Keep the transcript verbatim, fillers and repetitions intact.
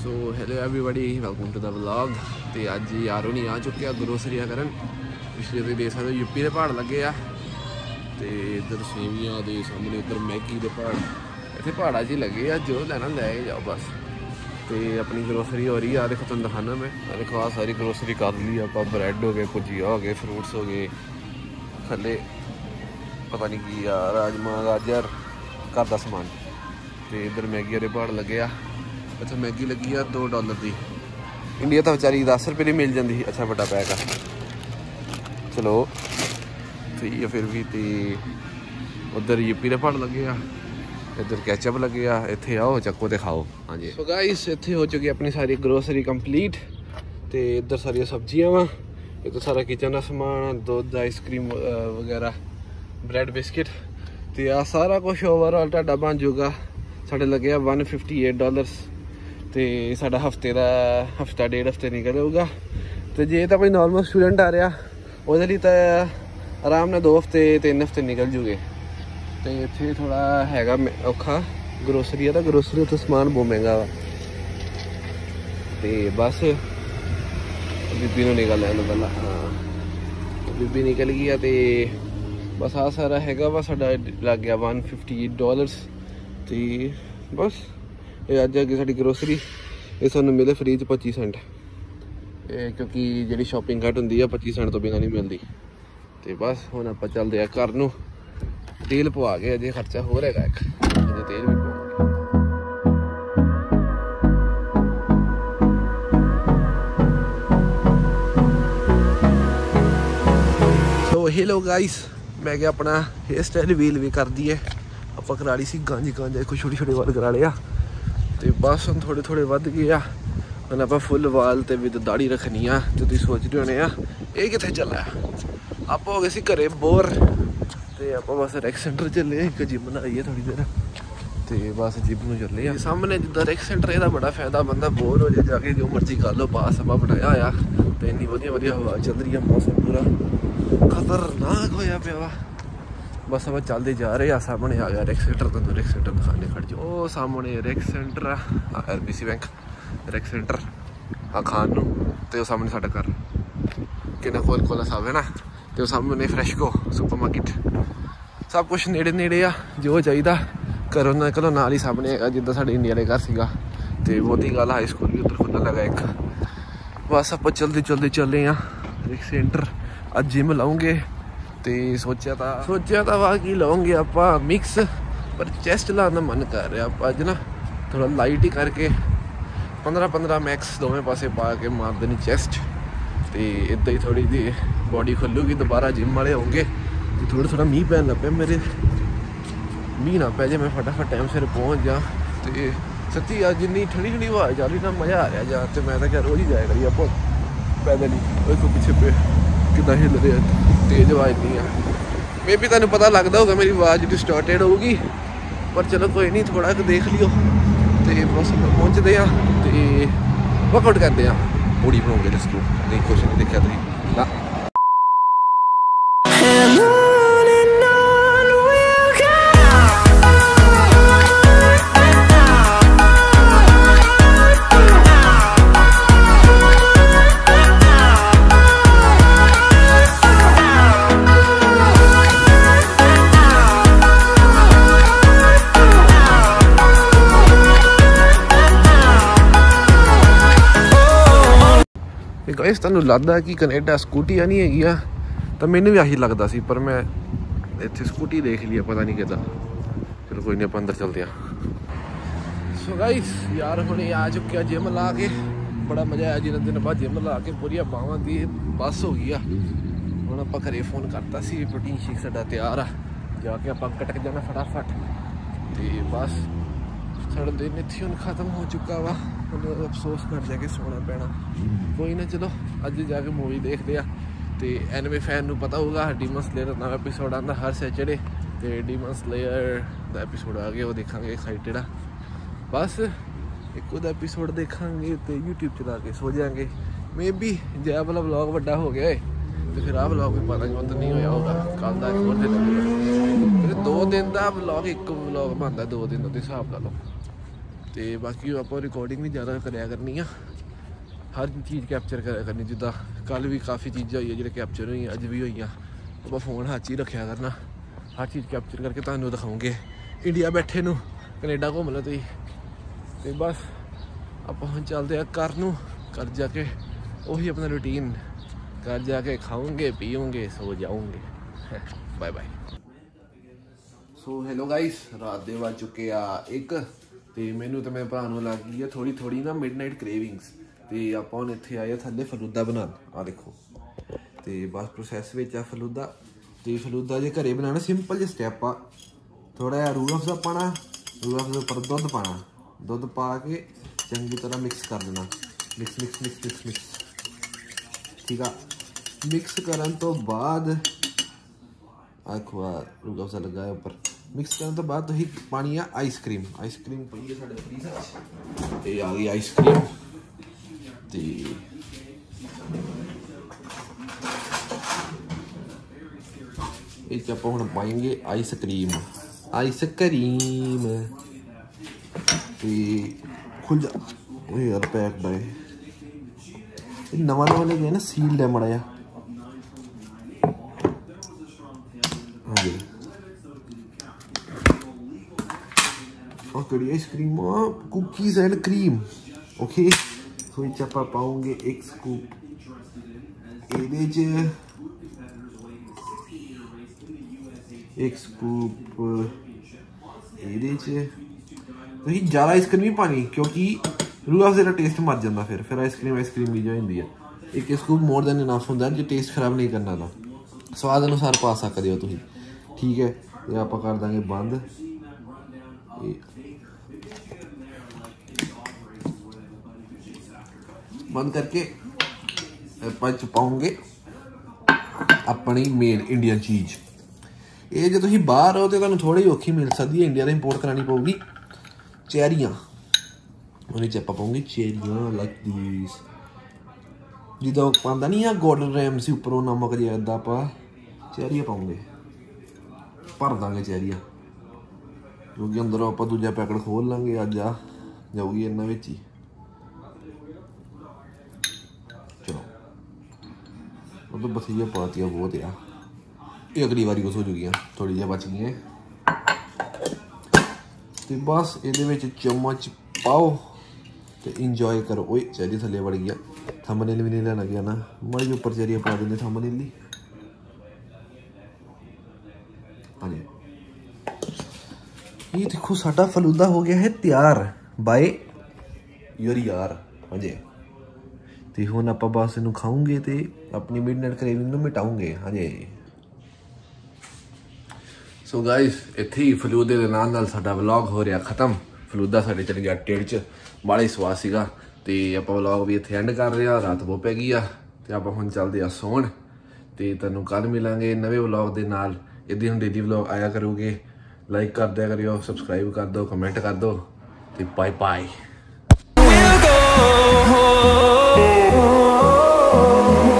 So hello everybody welcome to the vlog. तो अज यार नहीं आ चुके हैं ग्रोसरियां करन। पिछले तुम देख सकते हो यूपी के पहाड़ लगे आ तो इधर सेवियां के सामने उधर मैगी के पहाड़ इतने पहाड़ा च लगे आ, जो लेना लै जाओ बस। तो अपनी ग्रोसरी हो रही है, देखो तुम दिखाना मैं देखो आ सारी ग्रोसरी कर ली आप। ब्रैड हो गए, भुजिया हो गए, फ्रूट्स हो गए, थले पता नहीं की आ राजमा गाजर घर का समान। तो इधर मैगी वाले पहाड़ लगे आ। अच्छा मैगी लगी आ दो डॉलर की, इंडिया तो बेचारी दस रुपये की मिल जाती। अच्छा बड़ा पैक आ, चलो ठीक है फिर भी। तो उधर यूपी के पहाड़ लगे आ, इधर कैचअप लगे आ। इतने आओ चक्को तो खाओ। हाँ जी सो गाइस इतने हो चुकी अपनी सारी ग्रोसरी कंप्लीट। तो इधर सारिया सब्जियां वा, इधर सारा किचन का समान, दुध आइसक्रीम वगैरह, ब्रैड बिस्किट। तो आ सारा कुछ ओवरऑल ढाडा बन जूगा। साढ़े लगे आ वन फिफ्टी एट डॉलरस। तो साढ़ा हफ्ते का हफ्ता डेढ़ हफ्ते निकल जाऊगा। तो जे तो कोई नॉर्मल स्टूडेंट आ रहा वो तो आराम ने दो हफ्ते तीन हफ्ते निकल जूगे। तो इतने थोड़ा हैगा औखा ग्रोसरी का, ग्रोसरी तो समान बहुत महंगा वा। तो बस बीबी ने निकल लैन पहला, हाँ बीबी निकल गई है। तो बस आ सारा हैगा वा साढ़ा लग गया वन फिफ्टी एट डॉलरस। तो बस ये अज अगे साड़ी ग्रोसरी ये सानू मिले फ्री च पच्ची सेंट, क्योंकि जी शॉपिंग घट होंगी है पच्ची सेंट तो बिना नहीं मिलती। तो बस हुण आपां चलदे आ घर नूं। तेल पवा के अजे खर्चा हो रहेगा एक, अजे तेल भी सो हेलो गाइस, मैं क्या अपना हेयर स्टाइल वील भी कर दी है। आप करा ली सी गांजी गांजा कुछ छोटे छोटे वाल करा लिया। तो बस हम थोड़े थोड़े वध गए आ। हम आप फुल वाल तो विद दाड़ी रखनी आ। तो तुम सोच रहे होने ये कितने चला आप हो गए सी घरे बोर। तो आप बस रैक सेंटर चले, एक जिम बनाइए थोड़ी देर। तो बस जिम में चले आ सामने जिदा रैक सेंटर। यदा बड़ा फायदा, बंदा बोर हो जाए जाके जो मर्जी कर लो, बास सभा बनाया होया। तो इन्नी वधिया वधिया हवा चल रही है, मौसम पूरा खतरनाक होया पिया वा। बस अब चलते जा रहे हैं। सामने आ गया रैक सेंटर, तुम रैक सेंटर दिखाने खड़ जाओ। सामने रैक सेंटर आ R B C bank rec center आ खान नूं। तो सामने साडा घर किन्ना कोल कोला साहब है ना। तो सामने फ्रैशको सुपर मार्केट, सब कुछ नेड़े नेड़े आ। जो चाहिए घरों निकलो नाल ही सामने है, जिदा साढ़े इंडिया वाले घर सीगा। तो बहुती गल हाई स्कूल भी उधर खुलने लगा एक। बस आप चलते चलते चले आ रैक सेंटर। अज जिम लाऊंगे तो सोचा था सोचा था वाह की लाओगे आप मिक्स, पर चेस्ट लाने मन कर रहा आप अज ना थोड़ा लाइट ही करके पंद्रह पंद्रह मैक्स दोवें पासे पा के मार देनी चेस्ट। तो इदा ही थोड़ी जी बॉडी खुलूगी, दोबारा जिम वाले होंगे। तो थोड़ा थोड़ा मीह पैन लग पे, मेरे मीह ना पै जाए, मैं फटाफट टाइम सिर पहुँच जा। तो सच्ची अज जिन्नी ठंडी ठंडी हवा जा रही ना, मज़ा आ रहा जा। तो मैं तो क्या रोज़ ही जाया करिए आप पैदल ही। देखो पीछे पे कितना हिल रहे हैं, तेज आवाज़ नहीं है। मे भी तुम पता लगता होगा मेरी आवाज़ डिस्टॉर्टेड होगी, पर चलो कोई नहीं, थोड़ा देख लियो। तो बस पहुँचते हैं तो वर्कआउट करते हैं। बॉडी बनाओगे दसो नहीं, कुछ नहीं देखा तुम ना। गाइस तुहानू लगदा कि कनेडा स्कूटी नहीं हैगी आ, तो मैनू भी आही लगता सी, पर मैं इत्थे स्कूटी देख ली पता नहीं किदा। चलो कोई नहीं, आप अंदर चलते हैं। सो गाइस यार हुणे आ चुके हैं जिम ला के। बड़ा मज़ा आया जिन्हें दिन बाद जिम ला के, पूरी बावां दी बस हो गई आ। हुण आपां घरे फोन करता सी, प्रोटीन शेक साडा तैयार आ, जाके आपां कटक जाना फटाफट। तो बस साढ़ा दिन इत्थे हुण खत्म हो चुका वा। अफसोस कर जाके सोना पैना, कोई ना चलो अज जाके मूवी देखते हैं। तो एनिमे फैन नूं पता होगा डीमन स्लेयर का नवा एपीसोड आता हर सैटरडे। तो डीमन स्लेयर का एपीसोड आ गया, वो देखा एक्साइटेड आ। बस एक उदा एपीसोड देखा तो यूट्यूब चला के सो जाएंगे। मे बी जै वाला व्लॉग वड्डा हो गया है तो फिर आ व्लॉग भी पता नहीं नहीं होया होगा। कल का एक और दिन दो दिन का व्लॉग, एक व्लॉग बनता दो दिन के हिसाब ला लो। तो बाकी आप रिकॉर्डिंग भी ज़्यादा कराया करनी आ, हर चीज़ कैप्चर कराया करनी। जिदा कल भी काफ़ी चीज़ां हुई जो कैप्चर हुई, अज भी हुई। आप फोन हाथ ही रखा करना, हर चीज़ कैप्चर करके तुहानूं दिखाऊंगे। इंडिया बैठे नूं कनेडा घूम लो तुसीं। तो बस आप हम चलते हैं घर नूं, घर जाके वही अपना रूटीन, घर जाके खाऊंगे पीऊँगे सो जाऊँगे। Bye bye. So hello guys, रात दे वज चुके आ एक, तो मैनू तो मेरे भरा लग गई है थोड़ी थोड़ी ना मिडनाइट क्रेविंग्स। तो आप हम इत्थे आए थल्ले फलूदा बना, आ देखो। तो बस प्रोसैस में आ फलूदा। तो फलूदा जो घरे बनाना सिंपल जो स्टैप आ, थोड़ा जिहा रूह अफ़ज़ा पाना, रूह अफ़ज़ा पर दुध पाना, दुध पा के चंगी तरह मिक्स कर देना। Mix mix mix mix mix ठीक है। मिक्स करन तो बाद आखो रूह अफ़ज़ा लगा है उपर। मिक्स करने तो बाद तुसीं पानी है आइसक्रीम। आइसक्रीम पई है साडे फ्रीज़र च, ते आ गई आइसक्रीम। तो ये आप हम पाएंगे आइसक्रीम। आइसक्रीम खुल जा यार, पैक है नवा नवा लेके ना, सील्ड है माड़ा जिहा। हाँ जी, और कड़ी ice cream cookies and cream. Okay, so ये आप पाओगे एक स्कूप ये, एक स्कूप ये। तुसीं ज़्यादा आइसक्रीम नहीं पानी, क्योंकि रूह अफ़ज़े का टेस्ट मर जाता फिर फिर आइसक्रीम आइसक्रीम जी होती है। एक स्कूप मोर दैन इनफ होंदा जो टेस्ट खराब नहीं करना था। स्वाद अनुसार पा सकते हो तुसीं, ठीक है। तो आप कर देंगे बंद। बंद करके आप पाओगे अपनी मेन इंडियन चीज़। ये जो तुसीं बाहर हो तो तुहानूं थोड़ी औखी मिल सकती है, इंडिया तो इंपोर्ट करानी पऊगी। चेरियां उन्हें च आप पाओगे चेरियां लाइक दीस, जिदा पाता नहीं है गोल्डन रैमसी उपरों नमक जिहा अद्धा पा, चेरियां पाओगे भर देंगे चेरियां, क्योंकि अंदरों आप दूजा पैकेट खोल लेंगे। अज आ जाऊगी इन्होंने विच ही। चलो वो तो बथिया पातिया बहुत आ, ये अगली बारी कुछ हो चुकी थोड़ी जी बच गई। तो बस ये चम्मच पाओ तो इंजॉय करो। ओए चेरी थले वड़ गया, थंबनेल भी नहीं लेना गया ना, माड़ी उपर चेरियां पा देने थंबनेल ही। हाँ जी, ये देखो साडा फलूदा हो गया है तैयार बाय योर यार। हाँ जी, तो हुण आप बस इनू खाऊंगे तो अपनी मिडनाइट क्रेविंग मिटाऊंगे। हाँ जी। सो गाइस, इत्थे ही फलूदे दे नाल नाल साडा व्लॉग हो रहा खत्म। फलूदा साडे चल गया ढिड च, बड़ा ही स्वाद सीगा। तो आप व्लॉग भी इत्थे एंड कर रहे हैं, रात बहुत पै गई आ। तो आप हुण चलदे आ सौण, तो तुहानूं कल मिलांगे नवे व्लॉग दे नाल। इदां हुण डेली व्लॉग आया करोगे, लाइक कर दिया करियो, सबसक्राइब कर दो, कमेंट कर दो। तो बाय बाय।